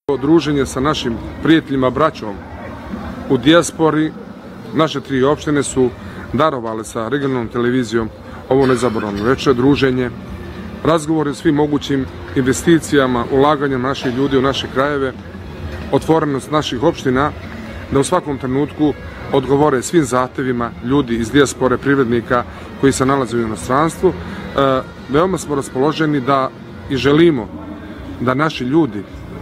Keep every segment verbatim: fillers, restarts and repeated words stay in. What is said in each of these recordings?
Druženje sa našim prijateljima, braćom u dijaspori. Naše tri opštine su darovale sa regionalnom televizijom ovo nezaboravno večer, druženje, razgovori o svim mogućim investicijama, ulaganjem naših ljudi u naše krajeve, otvorenost naših opština da u svakom trenutku odgovore svim zahtevima ljudi iz dijaspore, privrednika koji se nalaze u inostranstvu. E, veoma smo raspoloženi da i želimo da naši ljudi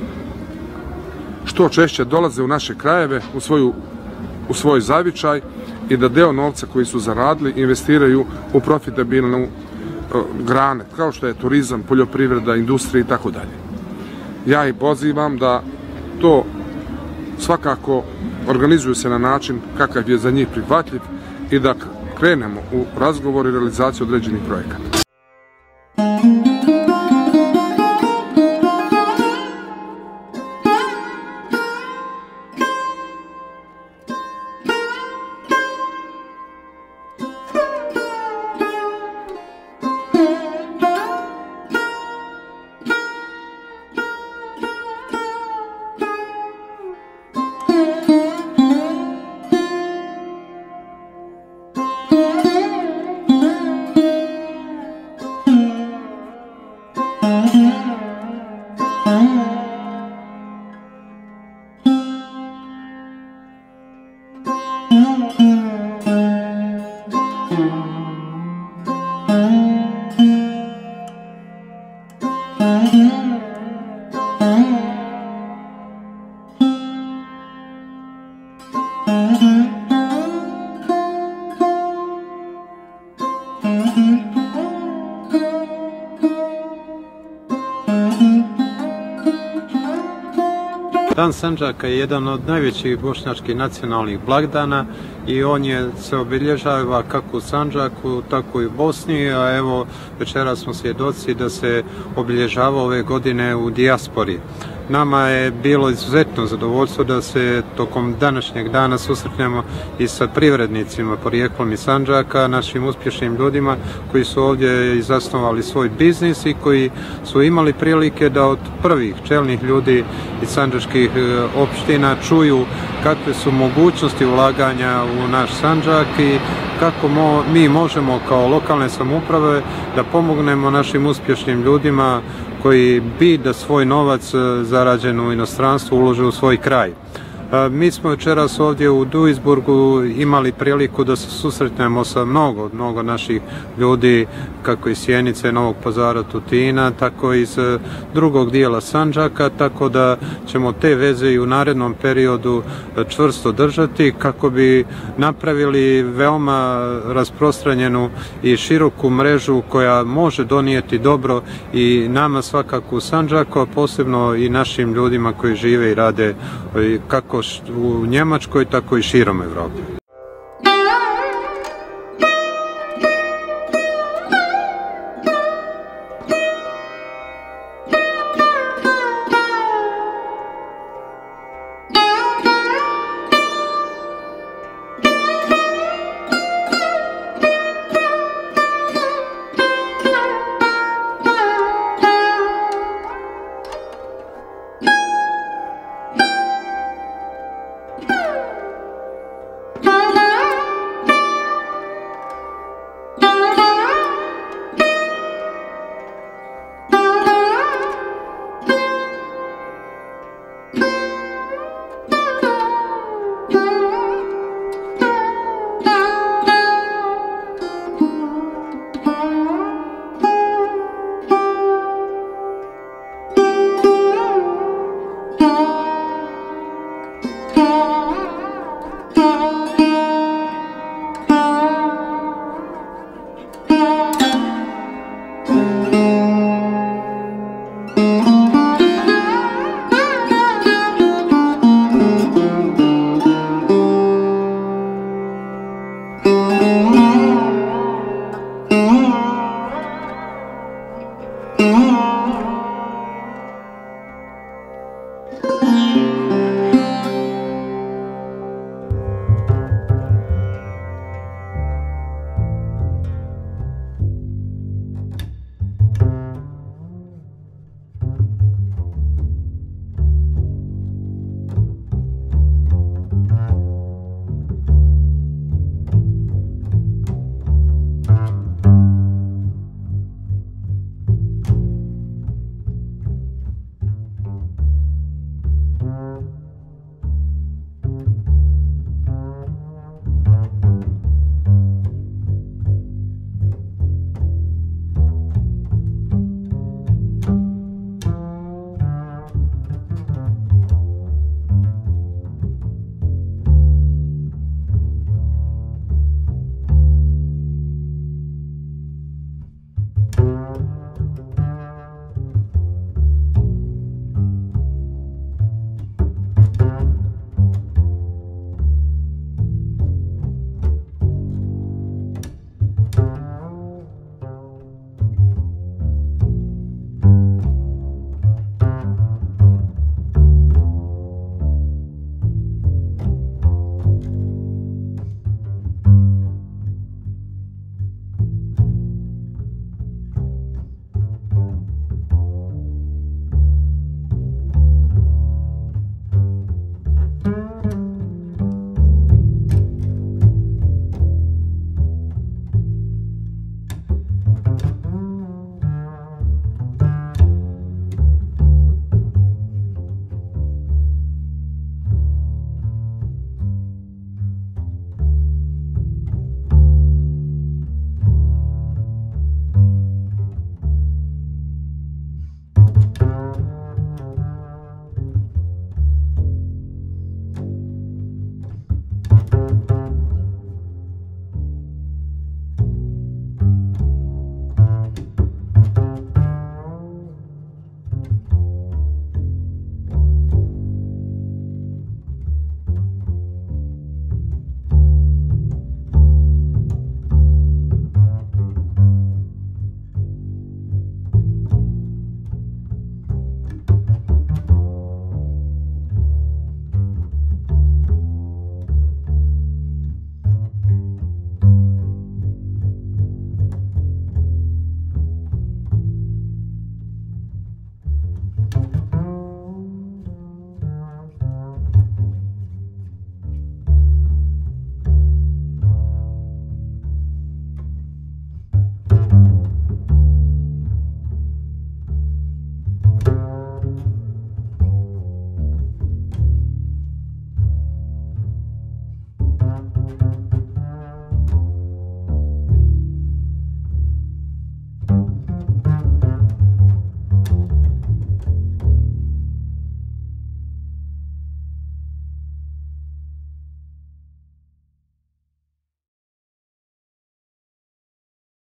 što češće dolaze u naše krajeve, u, svoju, u svoj zavičaj i da deo novca koji su zaradili investiraju u profitabilne uh, grane, kao što je turizam, poljoprivreda, industrija i tako dalje. Ja ih pozivam da to svakako organizuju se na način kakav je za njih prihvatljiv i da krenemo u razgovor i realizaciju određenih projekata. Dan Sandžaka je jedan od najvećih bošnjačkih nacionalnih blagdana i on je se obilježava kako u Sandžaku, tako i u Bosni, a evo večera smo svjedoci da se obilježava ove godine u dijaspori. Nama je bilo izuzetno zadovoljstvo da se tokom današnjeg dana susretnemo i sa privrednicima porijeklom iz Sandžaka, našim uspješnim ljudima koji su ovdje zasnovali svoj biznis i koji su imali prilike da od prvih čelnih ljudi iz sandžačkih opština čuju kakve su mogućnosti ulaganja u naš Sandžak i kako mo, mi možemo kao lokalne samouprave da pomognemo našim uspješnim ljudima koji bi da svoj novac zarađen u inostranstvu ulože u svoj kraj. Mi smo večeras ovdje u Duisburgu imali priliku da se susretnemo sa mnogo, mnogo naših ljudi, kako iz Sjenice, Novog Pazara, Tutina, tako i iz drugog dijela Sandžaka, tako da ćemo te veze i u narednom periodu čvrsto držati kako bi napravili veoma rasprostranjenu i široku mrežu koja može donijeti dobro i nama svakako u Sandžaku, a posebno i našim ljudima koji žive i rade kako u Njemačkoj, tako i širom Evrope.